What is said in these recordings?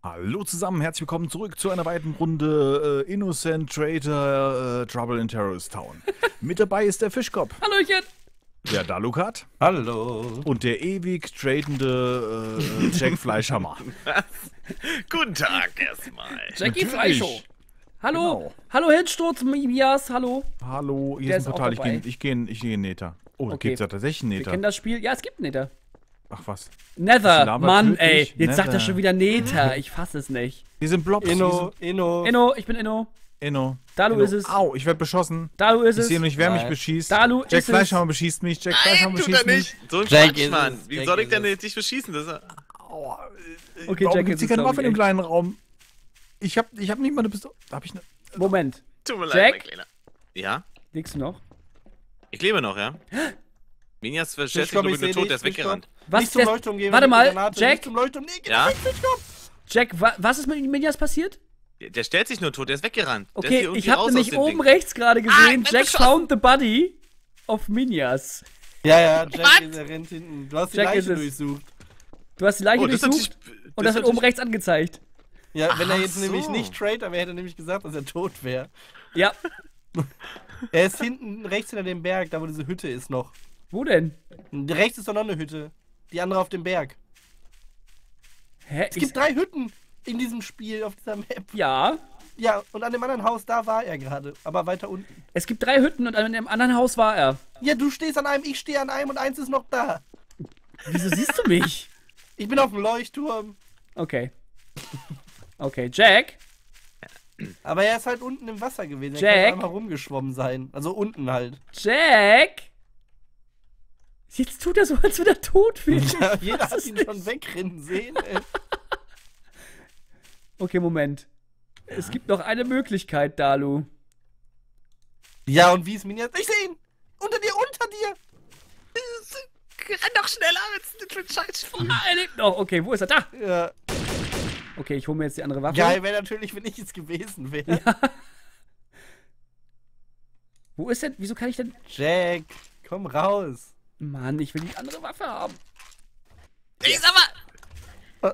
Hallo zusammen, herzlich willkommen zurück zu einer weiteren Runde Innocent Traitor Trouble in Terrorist Town. Mit dabei ist der Fischkopf, Hallöchen! der Dalukat Hallo. und der ewig tradende Jack Fleischhammer. Guten Tag erstmal. Jackie Natürlich. Fleischow! Hallo! Genau. Hallo Hirnsturz, Mias, hallo! Hallo, hier Der ist ein ist auch Portal, dabei. ich gehe in Nether. Oh, Okay. gibt's ja tatsächlich einen Wir kennen Nether. das Spiel. Ja, es gibt Nether. Ach was. Nether, Lava Mann, tödlich? ey. Jetzt sagt er Nether. schon wieder Nether. Ich fass es nicht. Die sind Blobs. Inno. Inno, ich bin Inno. Inno. Dalu Inno. ist es. Au, ich werde beschossen. Dalu ist Ich es. sehe nicht, wer mich Nein. beschießt. Dalu Jack ist es. Fleischhammer beschießt mich. Jack Fleischhammer Nein, tut beschießt er mich. nicht. So ein Jack Quatsch, ist Mann. es. Wie Jack soll ich ist denn es. dich beschießen? Das ist, Okay, Warum Jack gibt's ist hier es, keine glaub Waffe in dem ich. kleinen Raum? Ich hab nicht mal eine Pistole. Hab ich eine... Moment. tut mir Jack? leid, mein Kleiner. Ja? Liegst du noch? Ich lebe noch, ja? Minias stellt sich komm, nur ich mit seh tot, dich, der ist weggerannt. Was Nicht zum der- Leuchtturm gehen. Warte mit mal, der Granate. Jack? Nicht zum Leuchtturm. Nee, geh Ja? weg, Fischkopf. Jack, was ist mit Minias passiert? Der stellt sich nur tot, der ist weggerannt. Der ist Okay, hier irgendwie ich habe raus nämlich aus dem oben Ding. rechts gerade gesehen, ich Jack bin found the body of Minias. Ja, Jack Was? ist, er rennt hinten. Du hast die Jack Leiche ist es. durchsucht. Du hast die Leiche Oh, das ist durchsucht natürlich... und das wird ist oben rechts angezeigt. Ja, wenn er Ach jetzt nämlich so. nicht Traitor wäre, hätte er nämlich gesagt, dass er tot wäre. Ja. Er ist hinten rechts hinter dem Berg, da wo diese Hütte ist noch. Wo denn? Rechts ist doch noch eine Hütte. Die andere auf dem Berg. Hä? Es gibt 3 Hütten in diesem Spiel, auf dieser Map. Ja. Ja, und an dem anderen Haus, da war er gerade. Aber weiter unten. Es gibt 3 Hütten und an dem anderen Haus war er. Ja, du stehst an einem, ich stehe an einem und eins ist noch da. Wieso siehst du mich? Ich bin auf dem Leuchtturm. Okay. Okay, Jack? Aber er ist halt unten im Wasser gewesen. Er Jack? kann einmal rumgeschwommen sein. Also unten halt. Jack? Jetzt tut er so, als würde er tot wäre. Ja, jeder Was hat ist ihn das? schon wegrennen sehen. Ey. Okay, Moment. Es gibt noch eine Möglichkeit, Dalu. Ja, und wie ist Minias? Ich sehe ihn! Unter dir, unter dir! Renn doch schneller, jetzt mit Scheißspiel. Ah, er lebt noch. Okay, wo ist er? Da! Ja. Okay, ich hole mir jetzt die andere Waffe. Geil wäre natürlich, wenn ich es gewesen wäre. Wo ist denn? Wieso kann ich denn... Jack, komm raus. Mann, ich will die andere Waffe haben. Ich sag mal...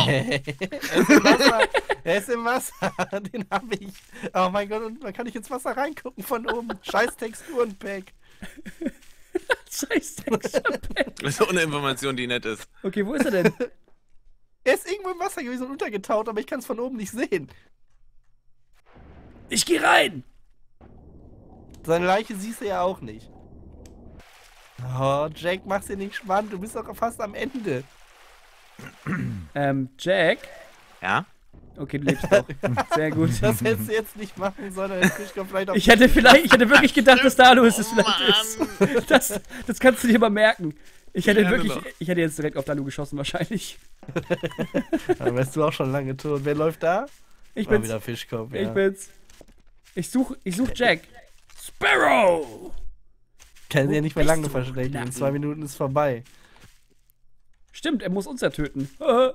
Er ist im Wasser. Den hab ich. Oh mein Gott, und man kann nicht ins Wasser reingucken von oben. Scheiß Texturenpack. Scheiß Texturenpack. Das ist auch eine Information, die nett ist. Okay, wo ist er denn? Er ist irgendwo im Wasser gewesen und untergetaucht, aber ich kann es von oben nicht sehen. Ich geh rein! Seine Leiche siehst du ja auch nicht. Oh, Jack, mach's dir nicht spannend. Du bist doch fast am Ende. Jack? Ja? Okay, du lebst noch. Sehr gut. Das hättest du jetzt nicht machen sollen. Der Fischkopf vielleicht auf Ich hätte wirklich gedacht, dass Dalu es vielleicht Mann. ist. Das kannst du dir mal merken. Ich hätte Gerne wirklich, doch. ich hätte jetzt direkt auf Dalu geschossen wahrscheinlich. Dann wärst du auch schon lange tot. Wer läuft da? Ich War bin's. wieder Fischkopf, ja. Ich bin's. Ich such Jack. Sparrow! Kann sie ja nicht mehr bist lange du? verstecken. Knacken. In 2 Minuten ist vorbei. Stimmt, er muss uns ja töten.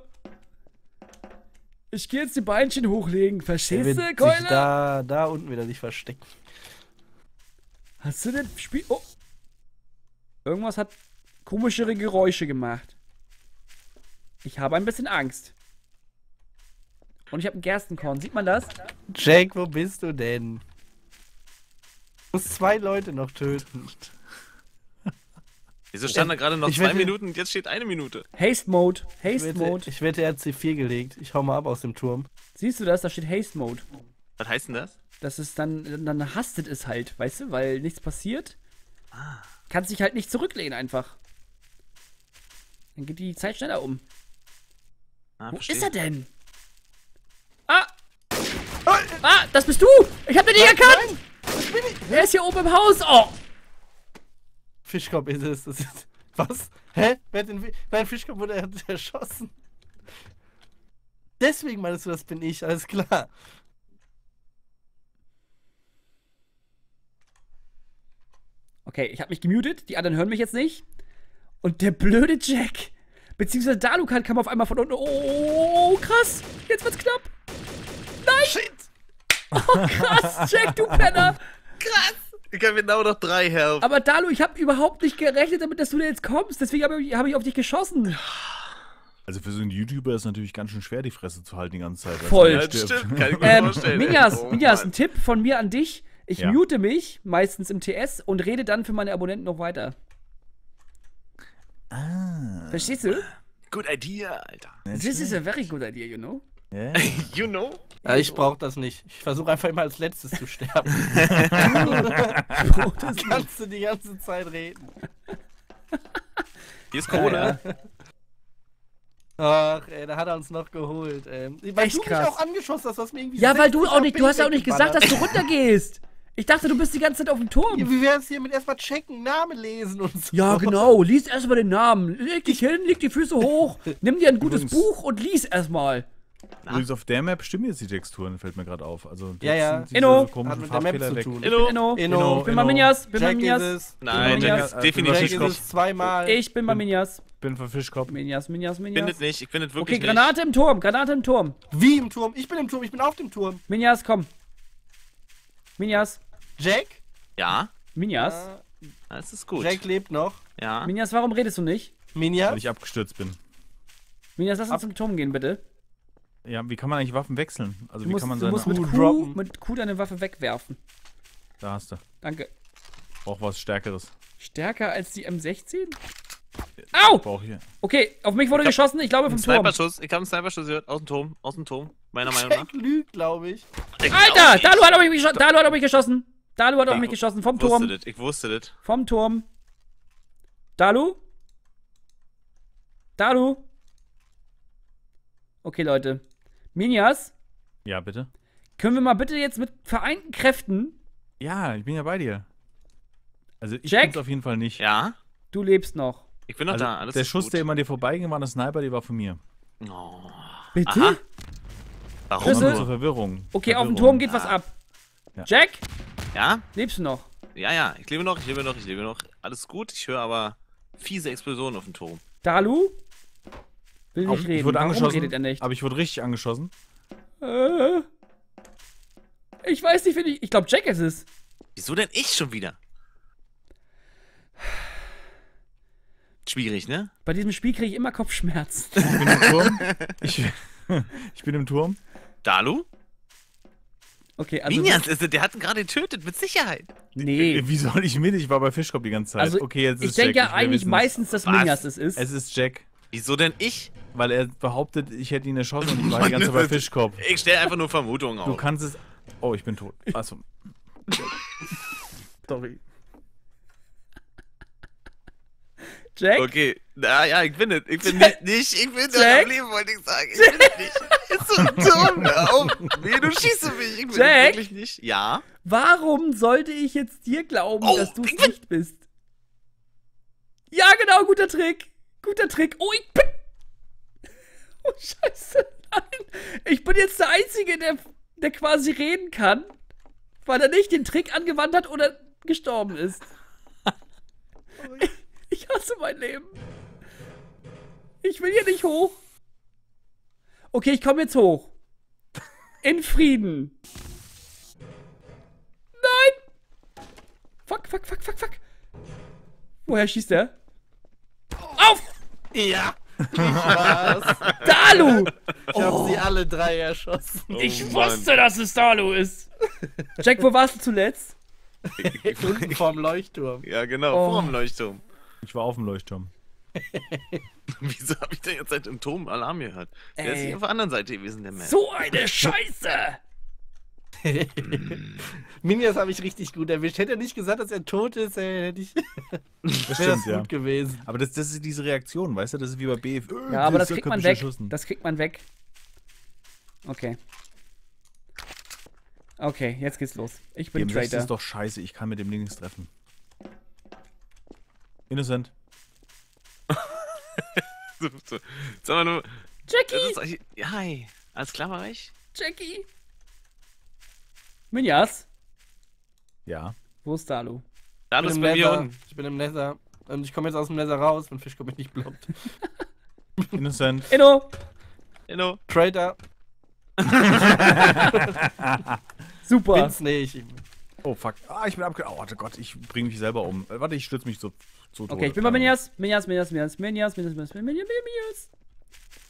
Ich gehe jetzt die Beinchen hochlegen. Er Verstehst wird du, sich Keule? da unten wieder nicht verstecken. Hast du denn Spiel... Oh. Irgendwas hat komischere Geräusche gemacht. Ich habe ein bisschen Angst. Und ich habe ein Gerstenkorn. Sieht man das? Jack, wo bist du denn? Du musst 2 Leute noch töten. Wieso stand da gerade noch Ich 2 wette- Minuten und jetzt steht 1 Minute? Haste Mode. Ich Haste Mode. wette, er hat C4 gelegt. Ich hau mal ab aus dem Turm. Siehst du das? Da steht Haste Mode. Was heißt denn das? Das ist dann hastet es halt, weißt du? Weil nichts passiert. Kannst dich halt nicht zurücklehnen einfach. Dann geht die Zeit schneller um. Ah, Wo verstehe. ist er denn? Ah! Ah, das bist du! Ich hab den nicht erkannt! Er ist hier oben im Haus! Oh! Fischkopf ist es. Das ist, was? Hä? Wer hat den Nein, Fischkopf wurde erschossen. Deswegen meinst du, das bin ich. Alles klar. Okay, ich habe mich gemutet, die anderen hören mich jetzt nicht. Und der blöde Jack, beziehungsweise Dalukan kam auf einmal von unten. Oh, krass! Jetzt wird's knapp! Nein! Shit! Oh, krass, Jack, du Penner! Krass! Ich habe genau noch 3 Health. Aber Dalu, ich habe überhaupt nicht gerechnet damit, dass du da jetzt kommst. Deswegen hab ich auf dich geschossen. Also für so einen YouTuber ist es natürlich ganz schön schwer, die Fresse zu halten die ganze Zeit. Voll. Also, Ja, das stimmt, kann ich mir vorstellen. Minjas, Oh, Minjas, Mann. ein Tipp von mir an dich. Ich Ja. mute mich, meistens im TS, und rede dann für meine Abonnenten noch weiter. Verstehst du? Good idea, Alter. This is a very good idea, you know? Ja. You know? Ja, ich brauche das nicht. Ich versuche einfach immer als letztes zu sterben. Das kannst du die ganze Zeit reden. Hier ist Kohle. Ach, ey, da hat er uns noch geholt, ey. Weil Echt du mich krass. auch angeschossen hast, was mir irgendwie Ja, weil du 60 auch nicht, du hast ja auch nicht wegballert. gesagt, dass du runtergehst. Ich dachte, du bist die ganze Zeit auf dem Turm. Ja, wie wär's hier mit erstmal checken, Namen lesen und so? Ja, genau. Lies erstmal den Namen. Leg dich hin, leg die Füße hoch, nimm dir ein gutes Übrigens- Buch und lies erstmal. Übrigens auf der Map stimmen jetzt die Texturen, fällt mir gerade auf. Also Ja, ja. sind diese Inno. komischen Hat mit der Map Farbfehler zu weg. tun. Inno. Inno. Inno. Ich bin mal Minjas. Bin mal Jack ist Minjas. es. Nein, Bin Jack mal ist Minjas. definitiv Jack ist nicht. es zweimal. Ich bin mal Minjas. Bin für Fischkopf. Minjas. Ich bin es nicht, ich bin es Okay, wirklich Granate im Turm. Granate im Turm. Wie im Turm? Ich bin im Turm, ich bin auf dem Turm. Minjas, komm. Minjas. Jack? nicht. Ja, Minjas. das ist gut. Jack lebt noch. Ja. Minjas, warum redest du nicht? Minja? Weil ich abgestürzt bin. Minjas, lass uns zum Turm gehen, bitte. Ja, wie kann man eigentlich Waffen wechseln? Also wie kann man Du seine... musst mit Q Q, droppen. mit Q deine Waffe wegwerfen. Da hast du. Danke. Brauch was Stärkeres. Stärker als die M16? Au! Brauch hier. Okay, auf mich wurde geschossen, ich glaube vom Ein Turm. Sniperschuss, ich habe einen Sniperschuss gehört, aus dem Turm, meiner Meinung nach. Jack lügt, glaube ich. Alter, Dalu hat auf mich geschossen. Dalu hat auf mich geschossen. Dalu hat auf mich geschossen. Vom Turm. Ich wusste das. Vom Turm. Dalu? Dalu? Okay, Leute. Minjas, Ja, bitte? können wir mal bitte jetzt mit vereinten Kräften. Ja, ich bin ja bei dir. Also ich Jack? bin's auf jeden Fall nicht. Ja, Du lebst noch. ich bin noch Also da, alles der ist Schuss, gut. der immer an dir vorbeiging, war eine Sniper, die war von mir. Oh. Bitte? Aha. Warum Schlüssel? Zur nur? Verwirrung. Okay, auf dem Verwirrung. Turm geht was ab. Ja. Jack, Ja? lebst du noch? Ja, ich lebe noch. Alles gut, ich höre aber fiese Explosionen auf dem Turm. Dalu? Will Au, nicht ich reden. wurde Warum angeschossen, redet er nicht? aber ich wurde richtig angeschossen. Ich weiß nicht, ich glaube, Jack ist es. Wieso denn ich schon wieder? Schwierig, ne? Bei diesem Spiel kriege ich immer Kopfschmerzen. Ich bin im Turm. Ich bin im Turm. Dalu? Okay, also. Minjas, der hat ihn gerade getötet, mit Sicherheit. Nee. Wie soll ich mit? Ich war bei Fischkopf die ganze Zeit. Also, okay, jetzt ich ist denke Jack. ja will eigentlich wissen, meistens, dass Was? Minjas es ist. Es ist Jack, Wieso denn ich? weil er behauptet, ich hätte ihn erschossen und ich war die ganze Zeit bei Fischkopf. Ich stelle einfach nur Vermutungen Du auf. kannst es. Oh, ich bin tot. Achso. Sorry. Jack? Okay, ja, ich bin es. Ich bin Jack? nicht. Ich bin Jack? am Leben, wollte ich sagen. Ich bin es nicht. Ist so dumm. Hör auf. Nee, du schießt auf mich. Ich bin es Jack? wirklich nicht. Ja. Warum sollte ich jetzt dir glauben, Oh, dass du es ich bin- nicht bist? Ja, genau, guter Trick. Guter Trick. Oh, ich bin. Oh, Scheiße. Nein. Ich bin jetzt der Einzige, der quasi reden kann, weil er nicht den Trick angewandt hat oder gestorben ist. Ich hasse mein Leben. Ich will hier nicht hoch. Okay, ich komme jetzt hoch. In Frieden. Nein! Fuck. Woher schießt er? Auf! Ja. Ich war's. Dalu! Ich hab sie alle drei erschossen. Ich Oh, Mann. wusste, dass es Dalu ist. Jack, wo warst du zuletzt? Unten vorm Leuchtturm. Ja, genau, Oh. vor dem Leuchtturm. Ich war auf dem Leuchtturm. Wieso habe ich denn jetzt seit dem Turm Alarm gehört? Der ist Ey. hier auf der anderen Seite gewesen, der Map. So eine Scheiße! Minjas habe ich richtig gut erwischt. Hätte er nicht gesagt, dass er tot ist, hätte ich. Das Wäre das stimmt, ja. gut gewesen. Aber das ist diese Reaktion, weißt du? Das ist wie bei BF. Ja, aber das kriegt man weg. Das kriegt man weg. Okay. Okay, jetzt geht's los. Ich bin Das Traitor. ist doch scheiße, ich kann mit dem Ding nichts treffen. Innocent. So. Sag mal nur. Jackie! Das ist eigentlich. Ja, hi. Alles klar bei euch? Jackie! Minjas, Ja. wo ist Dalu? Da Ich ist bin bei im mir Nether. unten. Ich bin im Nether. Und ich komme jetzt aus dem Nether raus, wenn Fischkopf mich nicht blockt. Innocent. Inno! Hello. Trader. Super! Bin's nicht. Oh fuck. Ah, ich bin abge... Oh, warte Gott, ich bring mich selber um. Warte, ich stürze mich so zu Tode. Okay, ich bin bei Minjas. Minjas.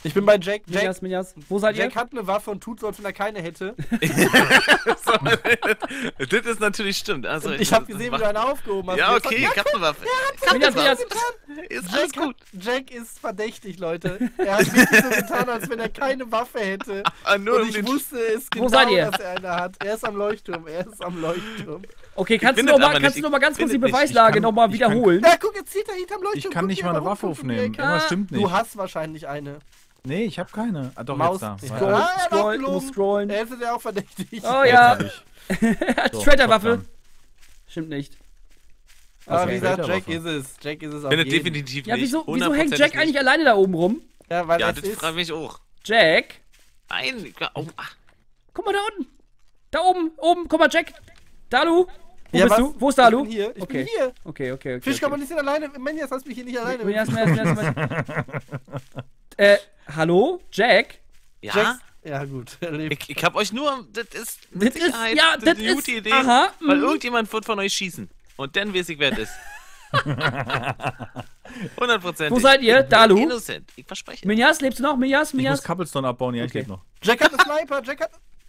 Ich bin bei Jack. Minjas. Wo seid ihr? Jack hat eine Waffe und tut so, als wenn er keine hätte. Das ist natürlich stimmt. Also, Und ich habe gesehen, wie du eine aufgehoben hast. Ja, Jetzt okay, hat- ich hab eine Waffe. Minjas. Ist alles gut. Jack ist verdächtig, Leute. Er hat wirklich so getan, als wenn er keine Waffe hätte. Ah, nur Und um ich den wusste es Wo genau, seid ihr? dass er eine hat. Er ist am Leuchtturm. Okay, kannst du findet noch aber mal, nicht, noch mal ganz kurz die findet nicht. Beweislage Ich kann- nochmal ich kann- wiederholen? Ja, guck, jetzt zieht er hinterm Leuchtturm. Ich kann Guck nicht hier, mal eine warum Waffe guckst du mir aufnehmen. Ecke? Irgendwas stimmt nicht. Du hast wahrscheinlich eine. Nee, ich habe keine. Ah, doch, Maus. jetzt da. Ja. Warte. Ah, er hat Scroll, auch du musst gelogen. scrollen. Er ist ja auch verdächtig. Oh Jetzt ja, hab ich. er hat So, Shredder-Waffe. Top Stimmt nicht. Aber Okay. wie gesagt, Jack Waffe. ist es. Jack ist es auf Findet jeden. definitiv Ja, nicht. wieso hängt 100% Jack nicht. eigentlich alleine da oben rum? Ja, weil Ja, das das ist... frage ich auch. Jack? Nein, oh, ach, Guck mal da unten. Da oben, guck mal, Jack. Dalu? Wo Ja, bist was? du? Wo ist Dalu? Ich bin hier. Ich Okay. bin hier. Okay. Fischkopf und ich sind alleine. Menjas, lass mich hier nicht alleine. Minjas. Hallo? Jack? ja? Jack- Ja, gut. Er lebt. Ich hab euch nur, das ist Das mit ist, Sicherheit ja, das eine ist, gute Idee, aha, weil irgendjemand wird von euch schießen. Und dann weiß ich, wer das ist. 100%. Wo seid ihr? Dalu? Innocent, ich verspreche. Minjas, lebst du noch? Minjas? Ich muss Minjas? Cobblestone abbauen, ja, ich Okay. lebe noch. Jack hat einen Sniper. Jack hat...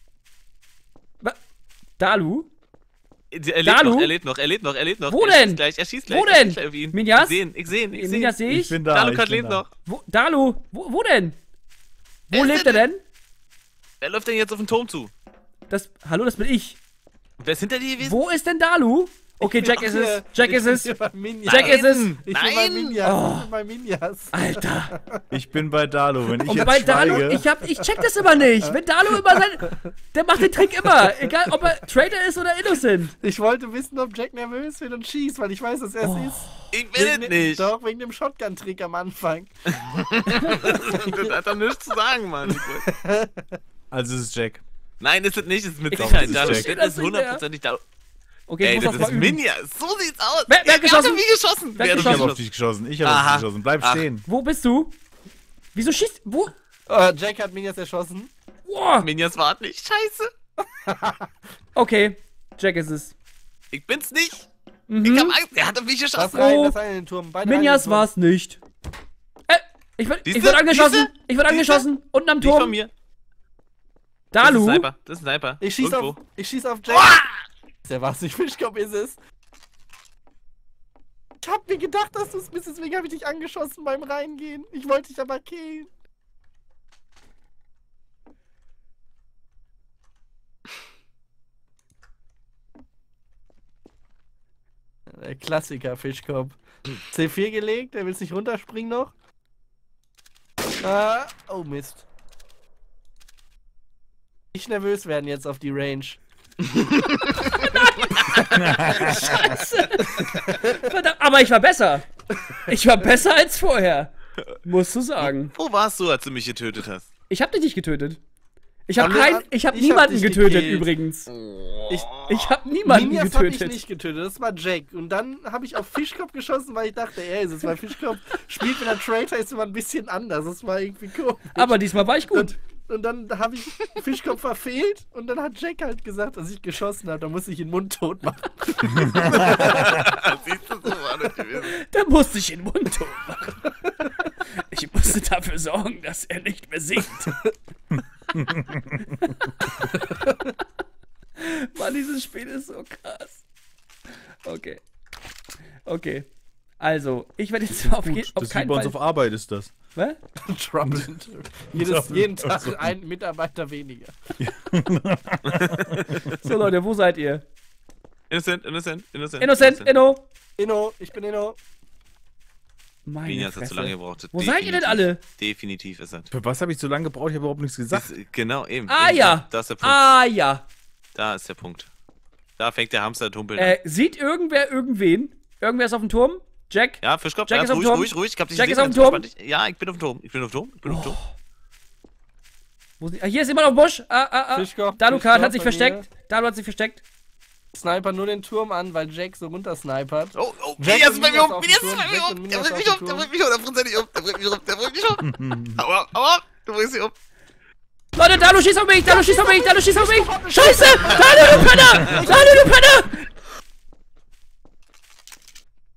Dalu? Er Dalu? lebt noch. Wo Er denn? schießt gleich, er schießt gleich. Wo er denn? schießt gleich auf ihn. Minjas? Ich sehe ihn. Minjas sehe Ich ich. bin da. Dalu ich gerade bin lebt da. noch. Dalu? Wo denn? Wo Er ist lebt er denn? Wer läuft denn jetzt auf den Turm zu? Hallo, das bin ich. Wer ist hinter dir gewesen? Wo ist denn Dalu? Okay, Ich bin Jack ist auch es. hier. Jack Ich ist bin es. hier bei Minjas. Jack ist es. Ich bin bei Nein. Minjas. Oh. Ich bin bei Minjas. Alter. Ich bin bei Dalu. Wenn ich Und jetzt bei Dalu, schweige, ich check das immer nicht. Wenn Dalu immer der macht den Trick immer. Egal, ob er Trader ist oder Innocent. Ich wollte wissen, ob Jack nervös wird und schießt, weil ich weiß, dass er es ist. Ich will es nicht. Doch, wegen dem Shotgun-Trick am Anfang. Das hat doch nichts zu sagen, Mann. also es ist Jack. Nein, ist es nicht. Es ist mit Doch, Sicherheit das ist Dalu. Jack. Das ist hundertprozentig Dalu. Okay, Ey, ich das muss das ist mal üben. Minja. So sieht's aus. Wer hat Wer geschossen? hat auf mich geschossen? Wer hat Wer Ich hat habe auf auf mich dich geschossen. Ich habe Aha. auf dich geschossen. Bleib Ach. stehen. Wo bist du? Wieso schießt. Wo? Jack hat Minjas erschossen. Boah. Minjas wart nicht. Scheiße. Okay, Jack ist es. Ich bin's nicht. Ich Mhm. hab Angst. Er hat auf mich Lass geschossen. rein in den Turm. Beide Minjas rein in den Turm. war's nicht. Ich Siehste? wurde angeschossen. Siehste? Ich wurde Siehste? angeschossen. Unten am Nicht von Turm. mir. Das ist ein Dalu? Sniper. Das ist ein Sniper. Ich schieß Irgendwo. auf Jack. Der war's nicht. Fischkopf ist es. Ich hab mir gedacht, dass du es bist, deswegen habe ich dich angeschossen beim Reingehen. Ich wollte dich aber killen. Der Klassiker, Fischkopf. C4 gelegt, der will nicht runterspringen noch. Oh Mist. Nicht nervös werden jetzt auf die Range. Scheiße. Verdammt, aber ich war besser. Ich war besser als vorher. Musst du sagen. Wo warst du, als du mich getötet hast? Ich hab dich nicht getötet. Ich hab Aber ich hab ich niemanden hab dich getötet gekillt. übrigens. Ich, Ich hab niemanden Minjas hab ich getötet. nicht getötet, das war Jack. Und dann habe ich auf Fischkopf geschossen, weil ich dachte, er ist es. Weil Fischkopf spielt, wenn er Traitor ist, immer ein bisschen anders. Das war irgendwie komisch. Aber diesmal war ich gut. Und dann habe ich Fischkopf verfehlt und dann hat Jack halt gesagt, dass ich geschossen habe. Da muss ich ihn mundtot machen. Siehst du, so war das gewesen. Da musste ich ihn mundtot machen. Ich musste dafür sorgen, dass er nicht mehr singt. Mann, dieses Spiel ist so krass. Okay. Okay. Also, ich werde jetzt auf, Gut, auf das ist wie keinen bei uns Fall... auf Arbeit ist das. Was? Trouble. Jeden Tag ein Mitarbeiter weniger. So, Leute, wo seid ihr? Innocent. Innocent, Inno. Inno, ich bin Inno. Meine Minjas hat zu lange Fresse. gebraucht. Wo seid ihr denn alle? Definitiv ist er. Für was habe ich so lange gebraucht? Ich habe überhaupt nichts gesagt. Genau, eben. Ah eben. ja. Da ist der Punkt. Ah ja. Da ist der Punkt. Da fängt der Hamster tumpeln an. Sieht irgendwer irgendwen? Irgendwer ist auf dem Turm? Jack? Ja, Fischkopf, Jack ja, ist auf dem ruhig, Turm. ruhig. Ich hab dich Jack gesehen, ist auf dem ganz Turm. entspannt. Ja, ich bin auf dem Turm. Ich bin auf dem Turm. Wo ist, hier ist jemand auf dem Busch. Fischkopf, Dalukat hat sich Fischkopf bei versteckt. Dalu hat sich versteckt. Sniper nur den Turm an, weil Jack so runtersnipert. Oh, Jack Minjas und ist bei mir Minjas um. auf Minjas dem ist bei Turm, mir Jack um. und Der Minjas bringt mich auf um. dem Der bringt mich um. Der bringt nicht um. Der bringt mich um. Aua. Du bringst mich um. Leute, Dalu schießt auf mich. Dalu schießt auf mich. Scheiße. Dalu, du Penner.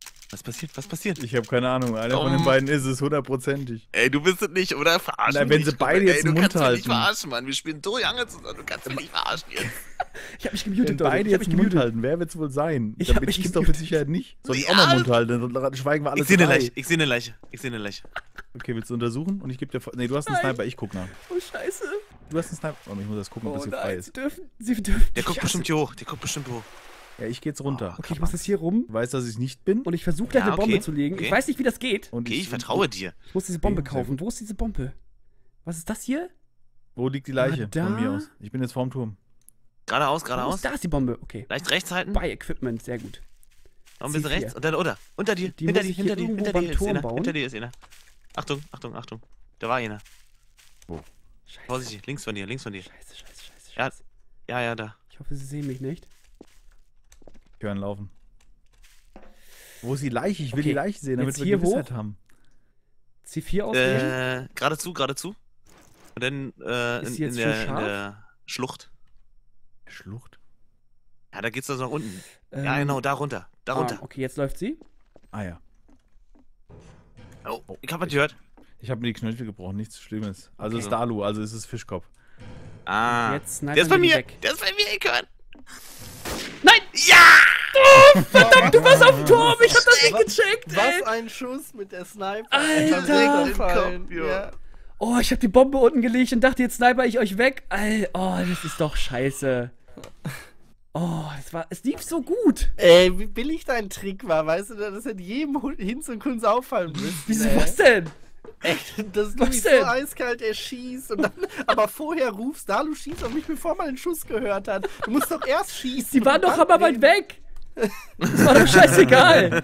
passiert? Was passiert? Ich habe keine Ahnung. Einer von den beiden ist es, 100%ig. Ey, du bist es nicht, oder? Verarschen Nein, wenn mich. sie beide jetzt den du Mund kannst mich nicht halten. verarschen, Mann. Wir spielen so lange zusammen. Du kannst mich nicht verarschen jetzt. Ich hab mich Wenn gemutet, Leute. beide Ich hab jetzt mich den Mund gemutet. halten, wer wird's wohl sein? Ich Da hab bin mich ich doch mit gemutet. Sicherheit nicht. Soll ich Ja. auch mal Mund halten? Dann schweigen wir alle Ich sehe eine drei. Leiche. Ich sehe eine Leiche. Ich sehe eine Leiche. Okay, willst du untersuchen? Und ich gebe dir... Nee, du hast einen Nein. Sniper, ich guck nach. Oh, scheiße. Du hast einen Sniper... Oh, ich muss das gucken, Oh bis sie frei nein, ist. sie dürfen. Der guckt bestimmt hier hoch. Der guckt bestimmt hoch. Ja, ich geh jetzt runter. Okay, ich muss das hier rum Du weißt, dass ich nicht bin. und ich versuche gleich Ja, eine Bombe okay, zu legen. okay. Ich weiß nicht, wie das geht. Und Okay, ich vertraue dir. Ich muss diese Bombe Okay, sehr kaufen. gut. Wo ist diese Bombe? Was ist das hier? Wo liegt die Leiche? da? Von mir aus. Ich bin jetzt vorm Turm. Geradeaus, Wo geradeaus. ist, da ist die Bombe. Okay. Leicht rechts halten. Bei Equipment, sehr gut. Noch ein bisschen C4. rechts. Und dann, oder? Unter dir. Die Hinter muss dir, ich hier hinter dir. irgendwo Hinter beim dir ist Turm einer. bauen. Hinter dir ist einer. Achtung, Achtung, Achtung. Da war einer. Scheiße. Vorsichtig. Links von dir, links von dir. Scheiße, scheiße, scheiße, Ja. scheiße. Ja, ja, da. Ich hoffe, sie sehen mich nicht. Ich höre ihn laufen. Wo ist die Leiche? Ich will Okay, die Leiche sehen, damit jetzt wir hier Gewissheit hoch. haben. C4 auswählen. Geradezu, geradezu. Und dann Ist in, sie jetzt in, schon der, in scharf? der Schlucht. Schlucht. Ja, da geht's also nach unten. Ja, genau, da runter. Da runter. Okay, jetzt läuft sie. Ah ja. Oh, ich hab was gehört. Ich habe mir die Knöchel gebrochen, nichts Schlimmes. Also Okay. ist Dalu, also ist es Fischkopf. Ah. Jetzt snipern Der ist bei wir die mir. weg. Der ist bei mir, ich höre. Nein! Ja! Verdammt, du warst auf dem Turm! Ich hab das nicht gecheckt, ey! Was ein Schuss mit der Sniper. Alter! Beim Kopf, Fallen. ja. Ja. Oh, ich hab die Bombe unten gelegt und dachte, jetzt sniper ich euch weg. Oh, das ist doch scheiße. Oh, es lief so gut. Ey, wie billig dein Trick war, weißt du, das hätte jedem Hinz und Kunz auffallen müssen. Wieso, ey. was denn? Echt, dass du Was mich denn? so eiskalt erschießt und dann, aber vorher rufst, Dalu schießt auf mich, bevor man den Schuss gehört hat. Du musst doch erst schießen. Die waren und doch dann hammerweit reden. weg. Das war doch scheißegal.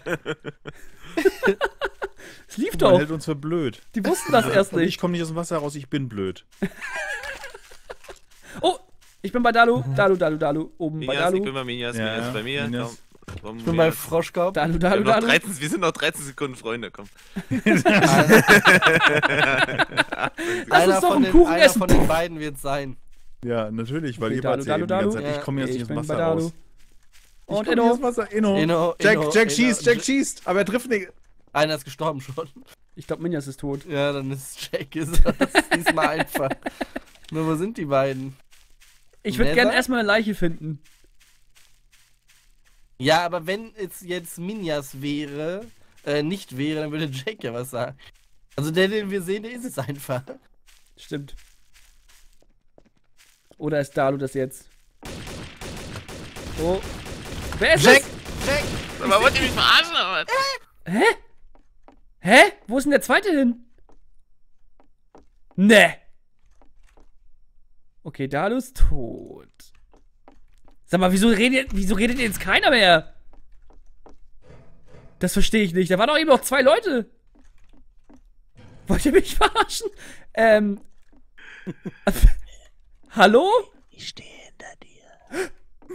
Es lief Man doch. hält uns für blöd. Die wussten das erst Und ich nicht. komme nicht aus dem Wasser raus, ich bin blöd. Oh, ich bin bei Dalu. Dalu. Oben bei Minjas, ich bin Dalu. bei Minjas. Ja, Minjas ist bei mir. Minjas. Komm, Ich bin bei Froschkopf. Dalu. wir sind noch 13 Sekunden Freunde, komm. Lass uns doch einen Kuchen einer essen. von den beiden wird es sein. Ja, natürlich, weil Okay, ihr wart ja eben die ganze Zeit. Dalu. Ich komme jetzt nicht Ich aus dem bin bei Wasser Dalu. raus. Ich Und komm nicht aus Inno. dem Wasser. Inno. Inno, Jack schießt, aber er trifft nicht. Einer ist gestorben schon. Ich glaube, Minjas ist tot. Ja, dann ist Jack ist das diesmal einfach. Nur wo sind die beiden? Ich würde Nether? gerne erstmal eine Leiche finden. Ja, aber wenn es jetzt Minjas wäre, nicht wäre, dann würde Jack ja was sagen. Also der, den wir sehen, der ist es einfach. Stimmt. Oder ist Dalu das jetzt? Oh. Wer ist Jack! das? Jack! Aber wollt ihr mich verarschen, oder was? Hä? Hä? Wo ist denn der zweite hin? Ne. Okay, Dalu ist tot. Sag mal, wieso redet jetzt keiner mehr? Das verstehe ich nicht. Da waren doch eben noch 2 Leute. Wollt ihr mich verarschen? Hallo? Ich stehe hinter dir.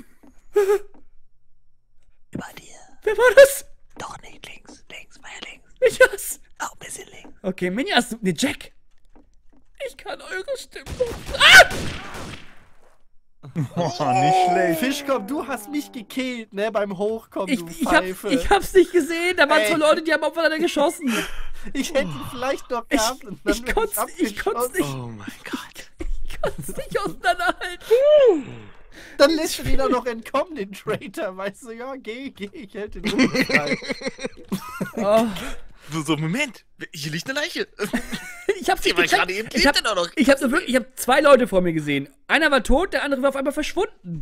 Über dir. Wer war das? Doch nicht links. Links, war ja links. Minjas. Auch ein bisschen links. Okay, Minjas. Ne, Jack. Ich kann eure Stimme. Oh, nicht schlecht. Fischkopf, du hast mich gekillt, ne, beim Hochkommen, du Ich Pfeife. hab's nicht gesehen. Da waren Ey. 2 Leute, die haben aufeinander geschossen. Ich hätte ihn vielleicht noch gehabt und dann ich wär konnt's abgeschossen. nicht. Oh mein Gott. Ich kann's nicht auseinanderhalten. Dann lässt du den doch noch entkommen, den Traitor. Weißt du, ja, geh, ich hält den Rücken. Oh, So, Moment. Hier liegt eine Leiche. ich hab's Die nicht war gecheckt. gerade eben Ich hab, lebte doch noch. ich hab so wirklich, ich hab 2 Leute vor mir gesehen. Einer war tot, der andere war auf einmal verschwunden.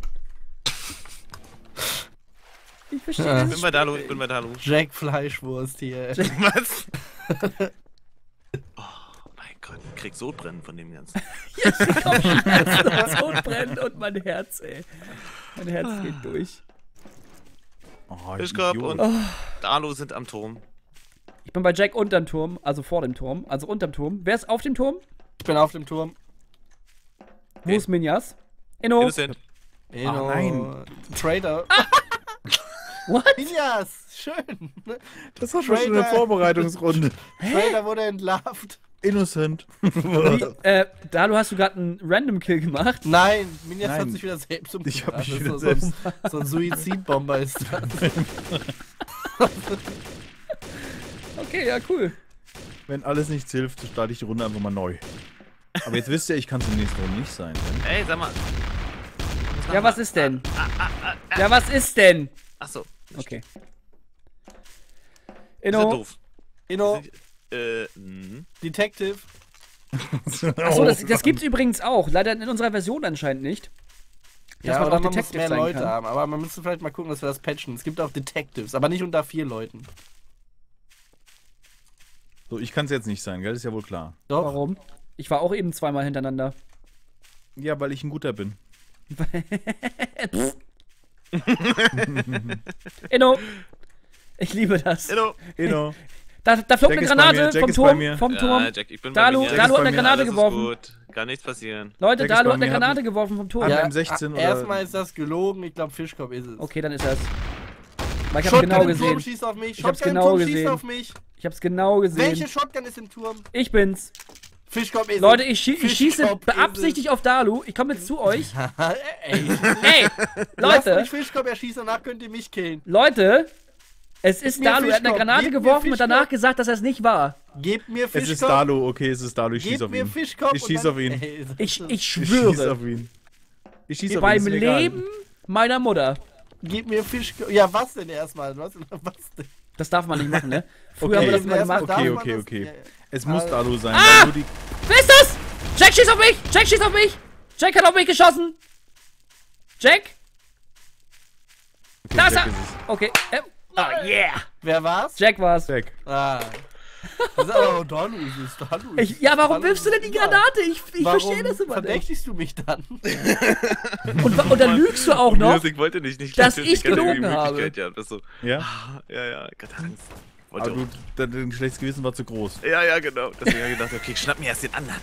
Ich verstehe Ja. Ich das bin bei Dalu, ich bin bei Dalu. Jack Fleischwurst hier. Was? Oh mein Gott, ich krieg Sodbrennen von dem Ganzen. nicht. Ich komm Schmerzen und Sodbrennen und mein Herz, ey. Mein Herz geht durch. Oh, Fischkopf Idiot. und Dalu sind am Turm. Ich bin bei Jack unterm Turm, also vor dem Turm, also unterm Turm. Wer ist auf dem Turm? Ich bin auf dem Turm. Wo ist Minjas? Inno. Innocent. Eno, nein. Traitor. What? Ilias, schön. Das hat man schon in der Traitor. Vorbereitungsrunde. Traitor wurde entlarvt. Innocent. Dalu, hast du gerade einen Random Kill gemacht? Nein, Minjas Nein. hat sich wieder selbst umgebracht. Ich hab mich Das wieder ist so ein Suizidbomber ist das. Okay, ja, cool. Wenn alles nichts hilft, starte ich die Runde einfach mal neu. Aber jetzt wisst ihr, ich kann es in der nächsten Runde nicht sein. Ne? Ey, sag mal. Ja, was ist denn? Ja, was ist denn? Achso. Okay. Ist ja Inno. doof. Inno, Mhm. Detective. Achso, das gibt's übrigens auch. Leider in unserer Version anscheinend nicht. Dass Ja, man oder auch man muss Detective mehr sein Leute kann. haben. Aber man müsste vielleicht mal gucken, dass wir das patchen. Es gibt auch Detectives, aber nicht unter 4 Leuten. So, ich kann es jetzt nicht sein, gell? Ist ja wohl klar. Doch. Warum? Ich war auch eben zweimal hintereinander. Ja, weil ich ein guter bin. Inno. Ich liebe das. Hello. Genau. Da flog Jack eine ist bei Granate mir, Jack vom ist bei Turm. mir. Vom Turm. Ja, Jack, ich bin Dalu, bei mir. Dalu hat eine bei mir. Granate Alles ist geworfen. gut. Kann nichts passieren. Leute, Jack ist Dalu bei hat eine mir, Granate geworfen vom Turm. Ja, Ja, M16 oder- erstmal ist das gelogen. Ich glaube, Fischkopf ist es. Okay, dann ist das. Weil ich hab's Shotgun genau im Turm gesehen. schießt auf mich. Ich hab's Shotgun genau im Turm schießt gesehen. auf mich. Ich hab's genau gesehen. Welche Shotgun ist im Turm? Ich bin's. Fischkopf ist Leute, es. ich schieße Fischkopf ist beabsichtigt auf Dalu. Ich komme jetzt zu euch. Ey, Hey, lasst Leute, mich Fischkopf erschießen, danach könnt ihr mich killen. Leute. Es ist mir Dalu. Er hat eine Fischkopf, Granate gib mir geworfen und danach Fischkopf. gesagt, dass er es nicht war. Gebt mir Fischkopf. Es ist Dalu, okay, es ist Dalu, ich schieß Gebt auf mir ihn. Fischkopf. Ich und schieß dann- auf ihn. Ey, Ich Ich schieß schwöre. auf ihn. Ich schieß auf ihn. Beim ist mir egal. Leben meiner Mutter. Gib mir Fischkopf. Ja, was denn erstmal? Was denn? Das darf man nicht machen, ne? Früher Okay. haben wir das mal Erstmal gemacht. darf Okay, man okay, das- okay. Ja, ja. Es muss Dalu sein, Ah! weil du die... Wer ist das? Jack schießt auf mich! Jack schießt auf mich! Jack hat auf mich geschossen! Jack? Okay, Da ist Jack er! ist es. Okay. Yeah! Wer war's? Jack war's. Jack. Ah. Das ist aber Dalu ist es. Dalu ist es. Ja, warum Dalu wirfst du ist denn die es. Granate? Ich Warum verstehe das immer nicht. verdächtigst du mich dann? Und dann lügst du auch noch. Ich wollte nicht. dass hatte ich keine gelogen Möglichkeit, Ja, das so. Ja? Ja, ich hatte Angst. Aber Wollte dein schlechtes Gewissen war zu groß. ja, genau. Deswegen habe ich gedacht, okay, ich schnapp mir erst den anderen.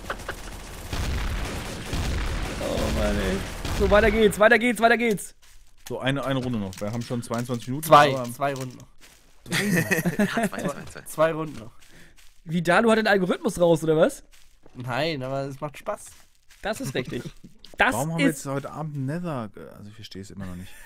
Oh Mann, ey. So, weiter geht's, weiter geht's, weiter geht's. So, eine Runde noch. Wir haben schon 22 Minuten. Zwei aber- Runden noch. Ja, 2 Runden noch. Wie Dalu hat den Algorithmus raus, oder was? Nein, aber es macht Spaß. Das ist richtig. Das Warum haben wir ist. jetzt heute Abend Nether... Also ich verstehe es immer noch nicht.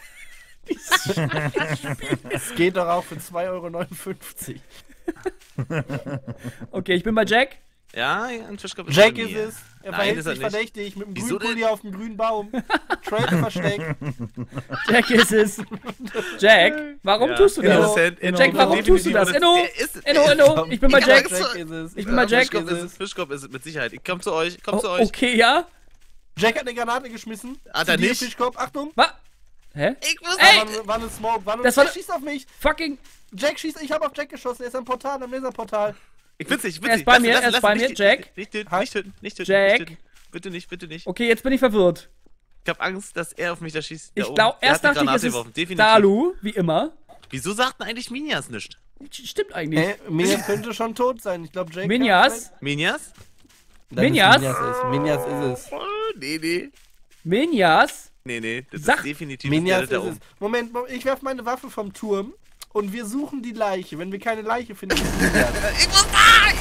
Es geht doch auch für 2,59 €. Okay, ich bin bei Jack. Ja, ein Fischkopf ist Jack bei ist mir. es. Er Nein, verhält ist er sich nicht. verdächtig mit dem Wieso grünen Pulli denn? auf dem grünen Baum. Trailer versteckt. Jack ist es. Jack, warum Ja. tust du das? Jack, warum tust du das? Inno, Inno, ich bin bei Jack. Jack ist es. Ich bin bei Jack. Fischkopf ist es mit Sicherheit. Ich komm zu euch, Oh, okay, ja. Jack hat eine Granate geschmissen. Hat Zu er dir, nicht? Fischkopf. Achtung. Was? Hä? Ich muss Ey! War eine Smoke. Das war- Jack schießt auf mich. Fucking. Jack schießt. Ich habe auf Jack geschossen. Er ist am Portal, am Laserportal. Ich bin's nicht, Er ist bei mir, er ist bei mir, Jack. Nicht töten, nicht töten. Jack. Nicht töten. Bitte nicht. Okay, jetzt bin ich verwirrt. Ich hab Angst, dass er auf mich da schießt. Ich glaube, erst dachte ich, es ist Dalu, wie immer. Wieso sagten eigentlich Minias nicht? Stimmt eigentlich. Minias könnte schon tot sein. Ich glaube, Jack. Minias? Minias? Minias? Minias ist es. Oh, nee. Minias? Nee, das Sag- ist definitiv Minias der ist da es. oben. Moment, ich werfe meine Waffe vom Turm und wir suchen die Leiche. Wenn wir keine Leiche finden, ist es Minias. Ich muss da!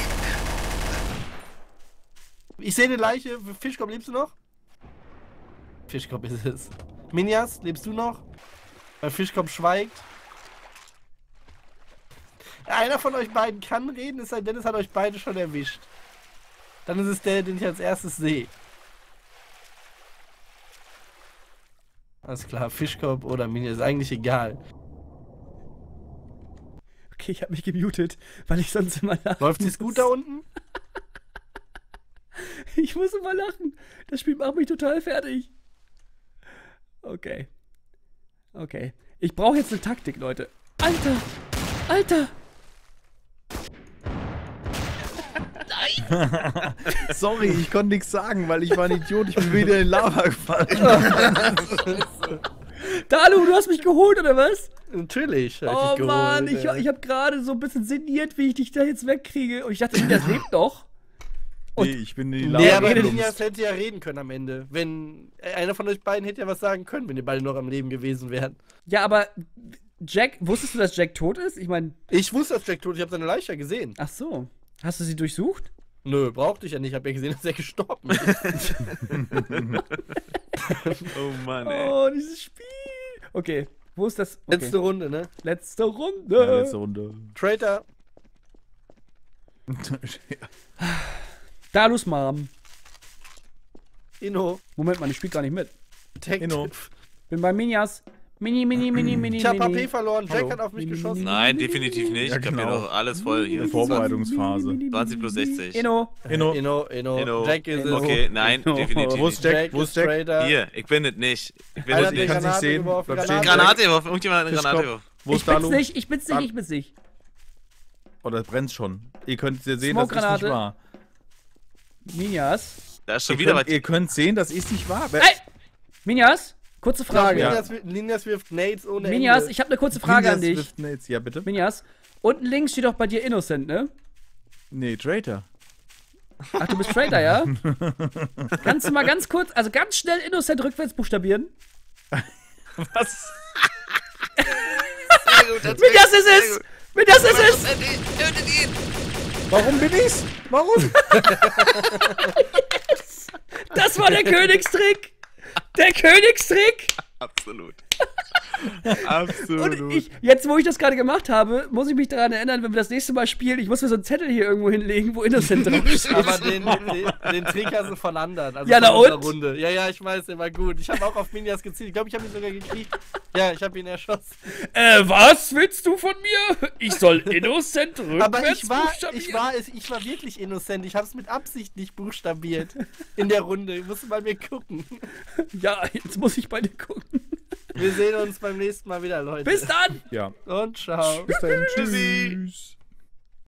Ich sehe eine Leiche. Fischkopf, lebst du noch? Fischkopf ist es. Minias, lebst du noch? Weil Fischkopf schweigt. Einer von euch beiden kann reden, es sei denn, es hat euch beide schon erwischt. Dann ist es der, den ich als erstes sehe. Alles klar, Fischkopf oder Minias, ist eigentlich egal. Okay, ich habe mich gemutet, weil ich sonst immer lache. Läuft es gut da unten? Ich muss immer lachen. Das Spiel macht mich total fertig. Okay. Okay. Ich brauche jetzt eine Taktik, Leute. Alter! Sorry, ich konnte nichts sagen, weil ich war ein Idiot. Ich bin wieder in Lava gefallen. Dalu, du hast mich geholt, oder was? Natürlich. Oh Mann, ich habe gerade so ein bisschen sinniert, wie ich dich da jetzt wegkriege. Und ich dachte, das lebt doch. Und- Nee, ich bin in die Nee, Lava aber geplumpst. Minias hätte ja reden können am Ende. Wenn einer von euch beiden hätte ja was sagen können, wenn ihr beide noch am Leben gewesen wären. Ja, aber Jack, wusstest du, dass Jack tot ist? Ich meine, Ich wusste, dass Jack tot ist, ich habe seine Leiche ja gesehen. ach so. Hast du sie durchsucht? Nö, brauchte ich ja nicht. Ich habe ja gesehen, dass er gestorben ist. Oh Mann, ey. Oh, dieses Spiel. Okay, wo ist das? Okay. Letzte Runde, ne? Letzte Runde. Ja, letzte Runde. Traitor. Dalus Mom. Inno. Moment mal, ich spiel gar nicht mit. Detective. Bin bei Minjas. Mini. Ich hab HP verloren. Jack hat auf mich geschossen. Nein, definitiv nicht. Ja, Ich hab hier genau. noch alles voll hier. Vorbereitungsphase. 20 plus 60. Inno. Inno. Jack ist es. Okay, nein, Inno. definitiv Wo ist nicht. Jack? Wo ist Jack? Traitor. Hier, ich bin es nicht. Ich bin Einer es hat nicht. kann's nicht sehen. geworfen, Bleib Granate. stehen. Granate geworfen. Irgendjemand hat eine Fischkopf. Granate geworfen. Wo ist Ich bin's Dalu? nicht, ich bin's nicht. Oder brennt's schon? Ihr könnt sehen, das ist nicht Smoke-Granate. wahr. Minjas. Da ist schon wieder was. Ihr könnt sehen, das ist nicht wahr. Ey! Minjas, kurze Frage. Ja. Ninjas wirft Nades ohne Minjas, Ende. ich habe eine kurze Frage an Ninjas dich. with Nades. Ja, bitte? Minjas, unten links steht doch bei dir Innocent, ne? Nee, Traitor. Ach, du bist Traitor, ja? Kannst du mal ganz kurz, also ganz schnell Innocent rückwärts buchstabieren? Was? Minjas ist es! Minjas ist es! Tötet ihn! Warum bin ich's? Warum? Das war der Königstrick! Der Königstrick! Absolut. Absolut. Und jetzt, wo ich das gerade gemacht habe, muss ich mich daran erinnern, wenn wir das nächste Mal spielen, ich muss mir so einen Zettel hier irgendwo hinlegen, wo Innocent drauf steht. Aber den Trick hast du von anderen. Also Ja, von na unserer und? Runde. Ja, ich weiß, der war gut. Ich habe auch auf Minjas gezielt. Ich glaube, ich habe ihn sogar gekriegt. Ja, ich habe ihn erschossen. Was willst du von mir? Ich soll Innocent rückwärts Aber ich buchstabieren? war wirklich innocent. Ich habe es mit Absicht nicht buchstabiert. In der Runde. Du musst bei mir gucken. Ja, jetzt muss ich bei dir gucken. Wir sehen uns beim nächsten Mal wieder, Leute. Bis dann! Ja. Und ciao. Bis dahin. Tschüssi. Tschüss.